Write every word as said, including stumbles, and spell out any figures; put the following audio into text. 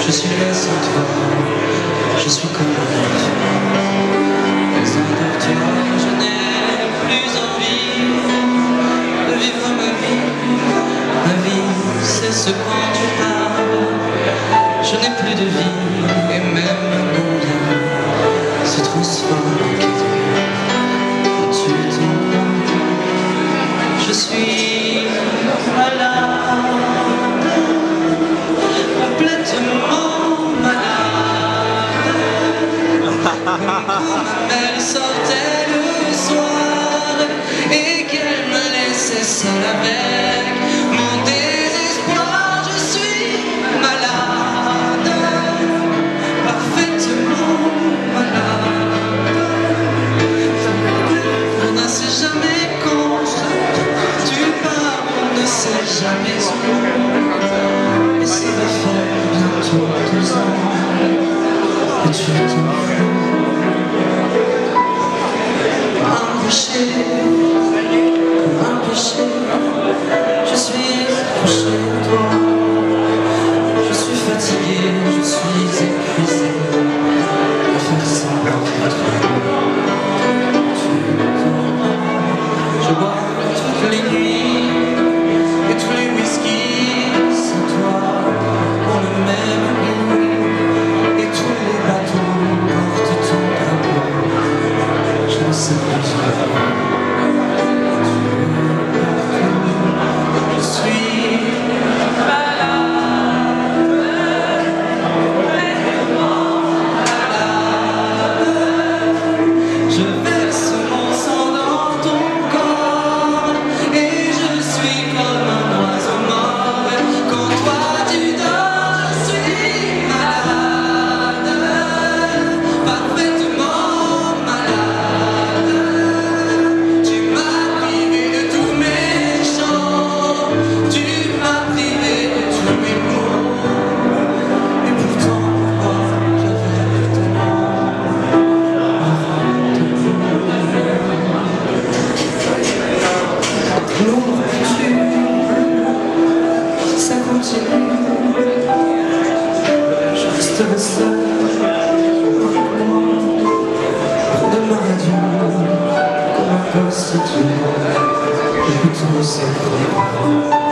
Je suis là sans toi, je suis comme un enfant. Sans toi, je n'ai plus envie de vivre ma vie. Ma vie, c'est ce quand tu parles. Je n'ai plus de vie, et même mon bien se transforme en quête. Quand tu t'en vas, je suis malade, complètement malade. Quand ma mère sortait le soir et qu'elle me laissait seule avec mon désespoir, je suis malade, parfaitement malade. On ne sait jamais quand tu pars, on ne sait jamais où. Et ça va faire bientôt deux ans que tu t'en fous. Un péché, comme un péché, je suis accroché à toi. Je suis fatigué, je suis épuisé de faire semblant d'être heureux. Je bois toutes les nuits et tous les whisky sans toi ont le même goût. Et tous les bateaux portent ton drapeau. Je ne sais plus où. Je suis malade, malade. Je verse mon sang dans ton corps et je suis comme un oiseau mort. Quand toi tu dors, je suis malade, parfaitement malade. Tu m'as privé de tous mes chants, tu m'as privé de tous mes mots. Et pourtant, moi, j'avais tellement l'ombre tue, ça continue. Je resterai seul avec moi, près de ma radio, comme un gosse de Dieu, écoutant ses paroles.